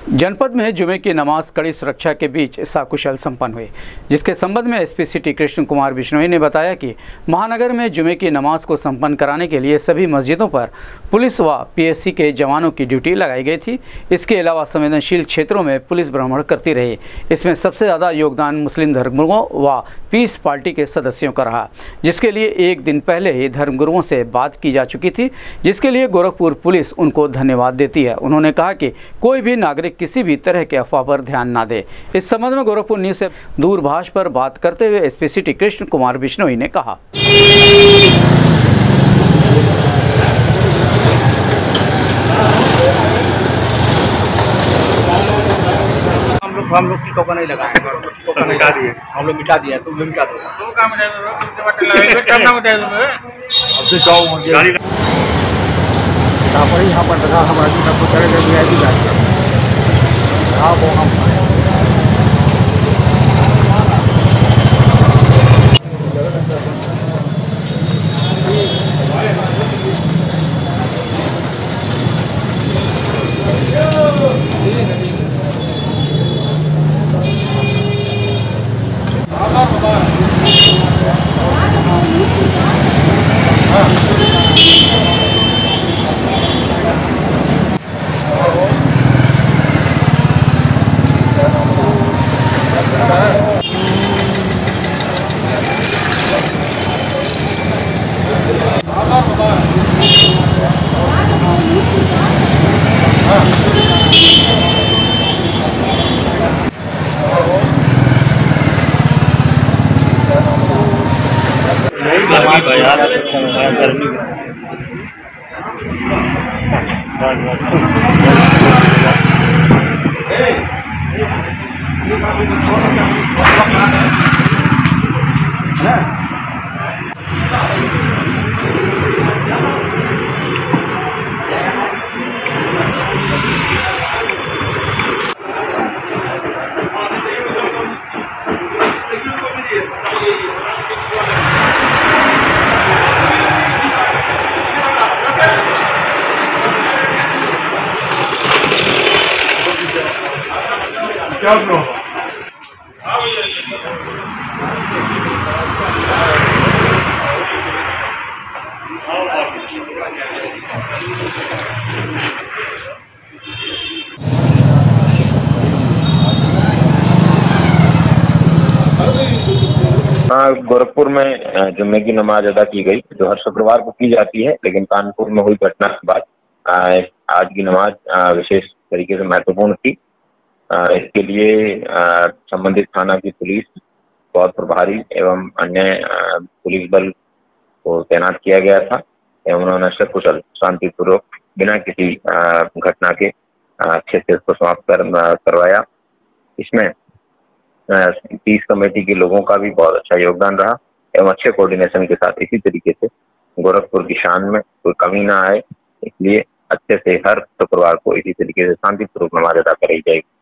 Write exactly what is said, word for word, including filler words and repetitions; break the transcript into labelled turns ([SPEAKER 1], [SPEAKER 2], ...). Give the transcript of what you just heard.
[SPEAKER 1] जनपद में जुमे की नमाज कड़ी सुरक्षा के बीच साकुशल संपन्न हुई, जिसके संबंध में एसपी सिटी कृष्ण कुमार बिश्नोई ने बताया कि महानगर में जुमे की नमाज को संपन्न कराने के लिए सभी मस्जिदों पर पुलिस व पीएससी के जवानों की ड्यूटी लगाई गई थी। इसके अलावा संवेदनशील क्षेत्रों में पुलिस भ्रमण करती रही। इसमें सबसे ज़्यादा योगदान मुस्लिम धर्मगुरुओं व पीस पार्टी के सदस्यों का रहा, जिसके लिए एक दिन पहले ही धर्मगुरुओं से बात की जा चुकी थी, जिसके लिए गोरखपुर पुलिस उनको धन्यवाद देती है। उन्होंने कहा कि कोई भी नागरिक किसी भी तरह के अफवाह पर ध्यान ना दे। इस संबंध में गोरखपुर न्यूज से दूरभाष पर बात करते हुए एसपी सिटी कृष्ण कुमार बिश्नोई ने कहा,
[SPEAKER 2] हम लोग हम लोग की टोकन नहीं लगाए, टोकन मिटा दिए, हम लोग मिटा दिए, तुम भी मिटा दो। तो काम है करना होता है। अब से जाओ गाड़ी यहाँ पर यहाँ पर लगा हमारा जी सब तरह के वीआईपी गाड़ी हाँ वो हम क्या ब्रो
[SPEAKER 3] गोरखपुर में जुम्मे की नमाज अदा की गई, जो हर शुक्रवार को की जाती है, लेकिन कानपुर में हुई घटना के बाद आज की नमाज विशेष तरीके से महत्वपूर्ण थी। इसके लिए संबंधित थाना की पुलिस, बहुत प्रभारी एवं अन्य पुलिस बल को तैनात किया गया था एवं उन्होंने सकुशल शांतिपूर्वक बिना किसी घटना के अच्छे से इसको समाप्त कर, करवाया। इसमें पीस कमेटी के लोगों का भी बहुत अच्छा योगदान रहा एवं अच्छे कोऑर्डिनेशन के साथ इसी तरीके से गोरखपुर की शान में कोई कमी ना आए, इसलिए अच्छे से हर शुक्रवार को इसी तरीके से शांतिपूर्वक नमाज अदा कराई जाएगी।